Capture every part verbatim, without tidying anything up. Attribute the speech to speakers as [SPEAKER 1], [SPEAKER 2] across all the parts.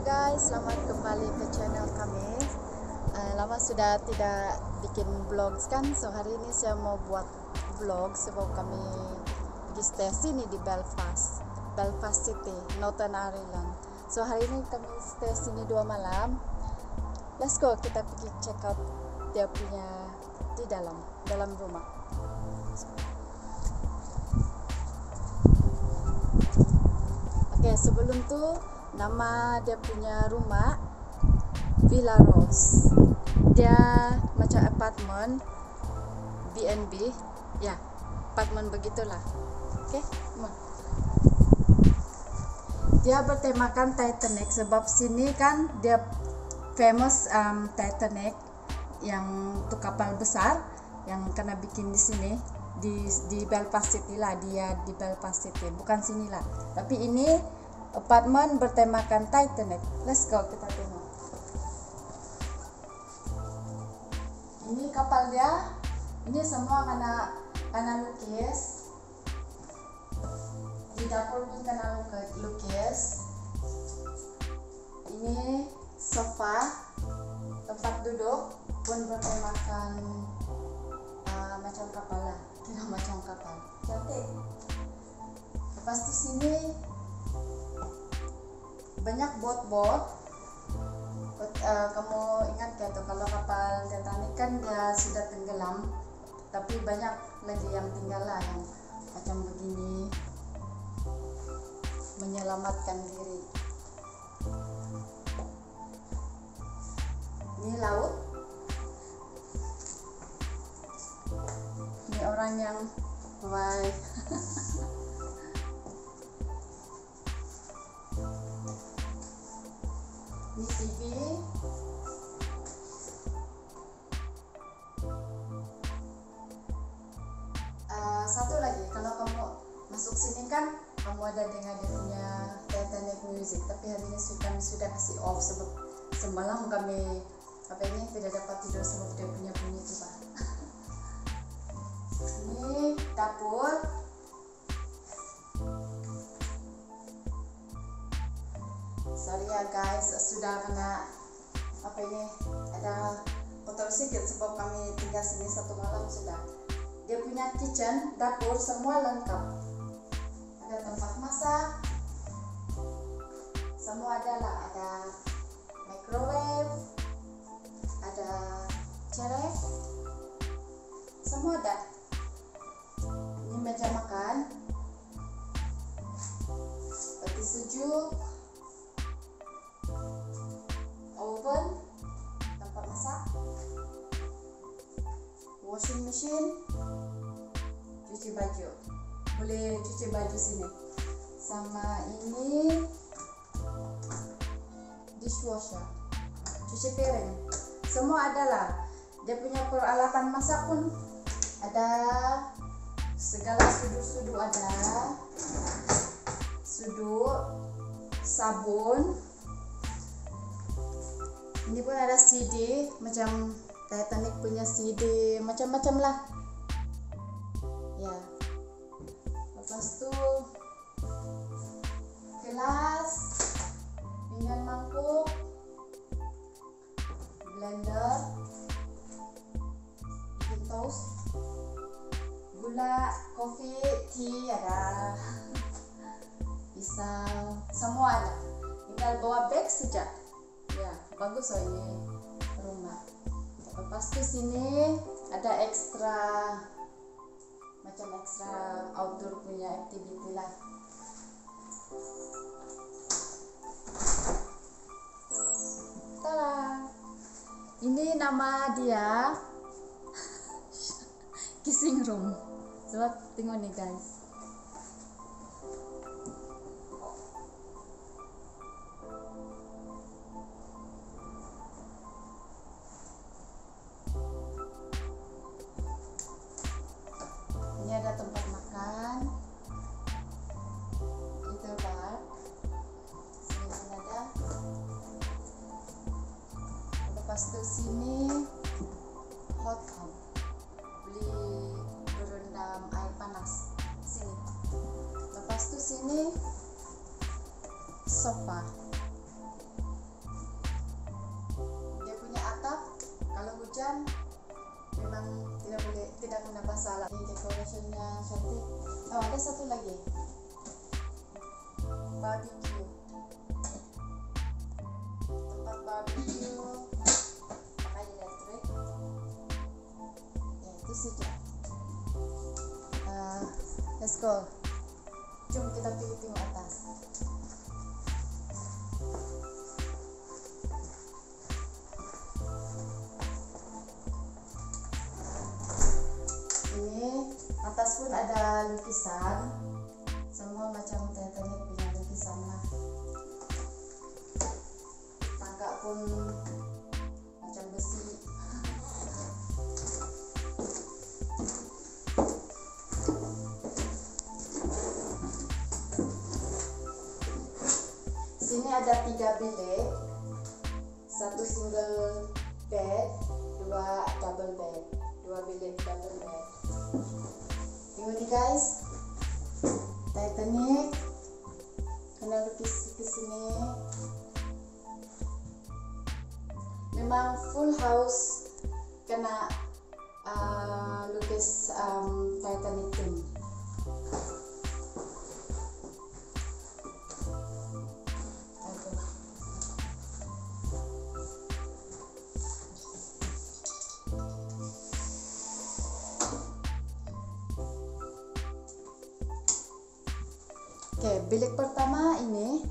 [SPEAKER 1] guys, selamat kembali ke channel kami. uh, Lama sudah tidak bikin vlogs kan. So hari ini saya mau buat vlog sebab kami pergi stay sini di Belfast Belfast City, Northern Ireland. So hari ini kami stay sini dua malam. Let's go, kita pergi check out dia punya di dalam dalam rumah. Oke, okay, sebelum tuh nama dia punya rumah Villa Rose. Dia macam apartment B and B. Ya, apartment begitulah. Oke, okay? Dia bertemakan Titanic sebab sini kan dia famous um, Titanic yang tu kapal besar yang kena bikin di sini di di Belfast City lah, dia di Belfast City, bukan sini lah. Tapi ini apartemen bertemakan Titanic. Let's go, kita tengok. Ini kapal dia. Ini semua kena kena lukis. Di dapur pun kena lukis. Ini sofa, tempat duduk pun bertemakan uh, macam kapal lah, kira macam kapal. Cantik. Lepas tu sini banyak bot-bot. Uh, kamu ingat gak tuh kalau kapal Titanic kan dia sudah tenggelam, tapi banyak lagi yang tinggal lah yang macam begini menyelamatkan diri. Ini laut. Ini orang yang bye. Ini T V. Uh, satu lagi, kalau kamu masuk sini kan kamu ada dengar dia punya Titanic music, tapi hari ini kami sudah kasih off sebab semalam kami apa ini tidak dapat tidur sebab dia punya bunyi itu pak. Ini dapur. Sorry ya guys, sudah kena apa ini ada kotor sedikit sebab kami tinggal sini satu malam sudah. Dia punya kitchen, dapur semua lengkap. Ada tempat masak, semua ada lah. Ada microwave, ada cerai, semua ada. Ini meja makan, peti sejuk, oven, tempat masak, washing machine, cuci baju, boleh cuci baju sini. Sama ini dishwasher, cuci piring, semua ada lah. Dia punya peralatan masak pun ada, segala sudu-sudu ada, sudu, sabun. Ini pun ada C D, macam Titanic punya C D, macam-macam lah. Ya. Lepas tu gelas, pinggan mangkuk, blender, bikin toast, gula, kopi, tea ada, pisau, semua ada. Tinggal bawa bag saja. Ya, bagus oh ini rumah. Lepas tu sini ada ekstra, macam ekstra outdoor punya activity lah. Tada! Ini nama dia kissing room. Coba tengok nih guys. Ini ada tempat makan, itu bar, sini pun ada. Lepas tu sini hot tub, beli berendam air panas sini. Lepas tu sini sofa, hujan memang tidak boleh, tidak kena masalah. Ini decorationnya cantik. Oh, ada satu lagi, barbecue, tempat barbecue pakai elektrik. Ya itu saja. Uh, let's go. Jom kita pergi tengok atas. Atas pun ada lukisan, semua macam Titanic punya lukisan lah. Tangga pun macam besi. Sini ada tiga bilik, satu single bed, dua double bed, dua bilik double bed. Tengok ni guys, Titanic kena lukis-lukis sini. Memang full house kena uh, lukis um, Titanic theme. Oke, bilik pertama ini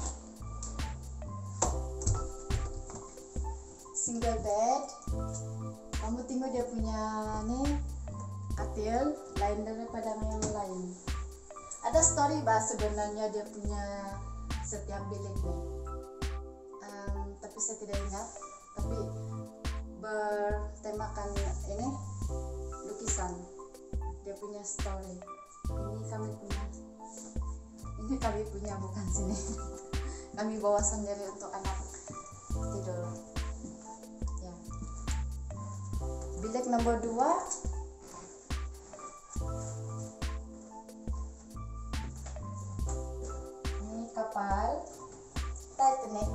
[SPEAKER 1] single bed. Kamu tengok dia punya nih katil lain daripada yang lain. Ada story bah sebenarnya dia punya setiap bilik nih. Um, tapi saya tidak ingat. Tapi bertemakan ini lukisan. Dia punya story. Ini kami punya. Ini kami punya, bukan sini. Kami bawa sendiri untuk anak tidur. Ya. Bilik nomor dua. Ini kapal Titanic.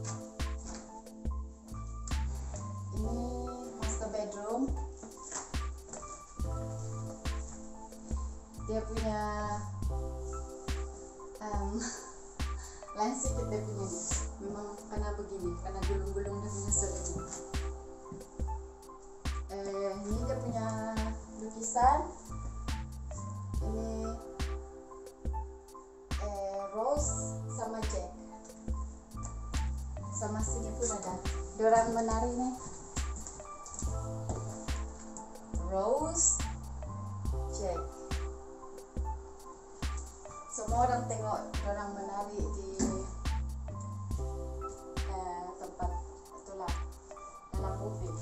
[SPEAKER 1] Ini master bedroom. Dia punya Um, lain sedikit dia punya ni. Memang kena begini, kena gulung-gulung dia punya sering. Eh, ini dia punya lukisan. Ini eh, Rose sama Jack. Sama sini pun ada. Diorang menari nih. Rose, Jack. Semua orang tengok orang menari di eh, tempat itulah dalam movie.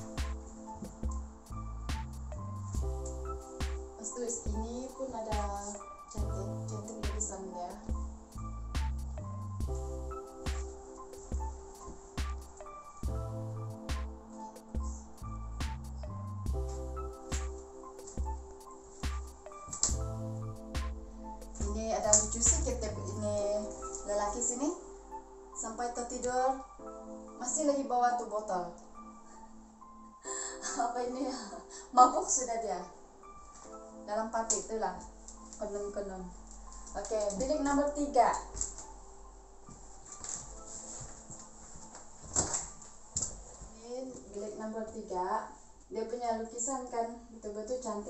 [SPEAKER 1] Lepas tu ini pun ada cantik, cantik lukisan dia. Ada lucu sikit ini lelaki sini sampai tertidur masih lagi bawa tu botol. Apa ini? Mabuk sudah dia dalam party itulah konon-konon. Oke, bilik nomor tiga. Ini bilik nomor tiga. Dia punya lukisan kan betul-betul cantik.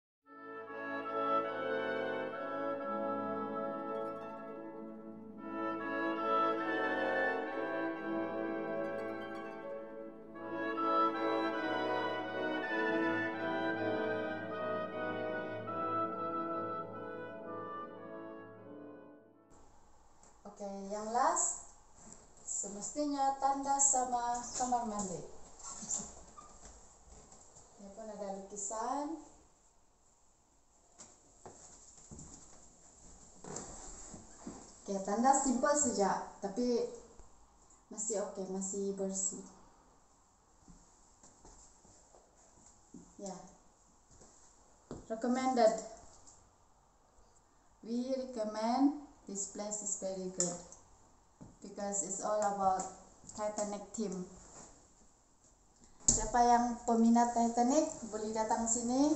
[SPEAKER 1] Oke, yang last semestinya tandas sama kamar mandi. Ini pun ada lukisan. Oke, tandas simple saja, tapi masih oke, masih bersih. Ya, yeah. Recommended. We recommend. This place is very good because it's all about Titanic theme. siapa yang peminat Titanic boleh datang sini.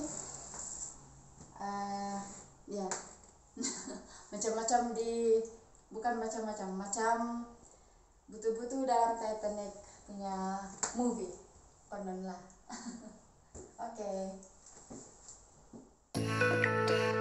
[SPEAKER 1] Uh, ya, macam-macam di, bukan macam-macam, macam butuh-butuh dalam Titanic punya movie, konon lah. Oke. Okay.